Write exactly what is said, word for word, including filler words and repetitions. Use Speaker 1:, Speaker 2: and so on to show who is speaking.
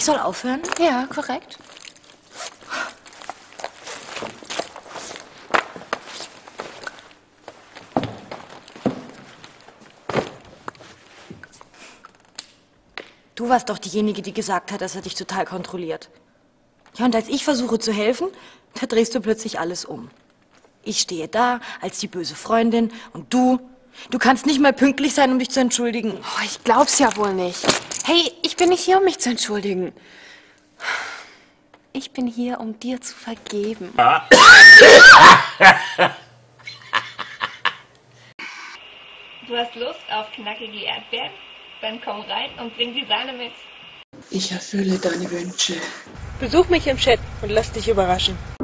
Speaker 1: soll aufhören?
Speaker 2: Ja, korrekt.
Speaker 1: Du warst doch diejenige, die gesagt hat, dass er dich total kontrolliert. Ja, und als ich versuche zu helfen, da drehst du plötzlich alles um. Ich stehe da als die böse Freundin und du, du kannst nicht mal pünktlich sein, um dich zu entschuldigen.
Speaker 2: Oh, ich glaub's ja wohl nicht. Hey, ich bin nicht hier, um mich zu entschuldigen. Ich bin hier, um dir zu vergeben.
Speaker 3: Du hast Lust auf knackige Erdbeeren? Dann komm rein und bring die Sahne mit.
Speaker 4: Ich erfülle deine Wünsche.
Speaker 5: Besuch mich im Chat und lass dich überraschen.